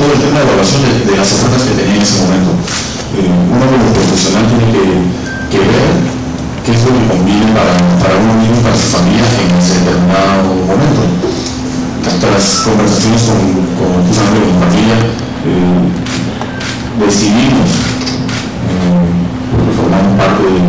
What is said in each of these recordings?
todo el tema de evaluación de las ofertas que tenía en ese momento. Uno como profesional tiene que ver qué es lo que conviene para uno mismo y para su familia en ese determinado momento. Tras conversaciones con mi familia, decidimos, porque formamos parte de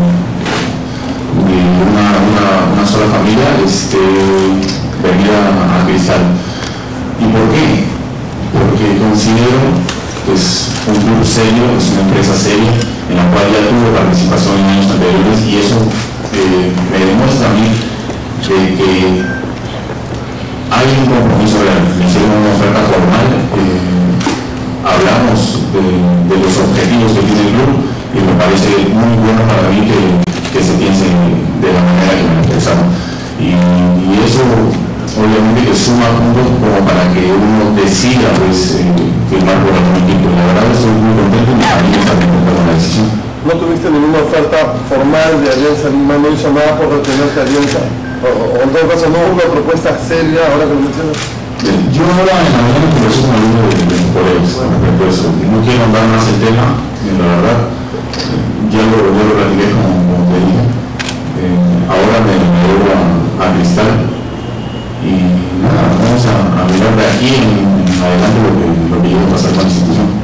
una sola familia, venir a Cristal. ¿Y por qué? Porque considero que es un club serio, es una empresa seria, en la cual ya tuve participación en años anteriores, y eso me demuestra a mí que hay un compromiso real. Me hicieron una oferta formal, hablamos de los objetivos que tiene el club, y me parece muy bueno para mí que se piense de la manera que me expresaron. Y eso obviamente que suma puntos como para que uno decida pues firmar por otro equipo. La verdad estoy muy contento y mi familia está muy contenta con la decisión. ¿No tuviste ninguna oferta formal de Alianza Lima? ¿No hizo nada por retenerte a Alianza? ¿O en todo caso no hubo una propuesta seria ahora que lo mencionas? Yo ahora en la mañana conversé con algunos de mis colegas respecto a eso. No quiero andar más el tema, la verdad. Ya lo platiqué como te dije. Ahora me debo a Cristal. Y nada, vamos a mirar de aquí en adelante lo que llegue a pasar con la institución.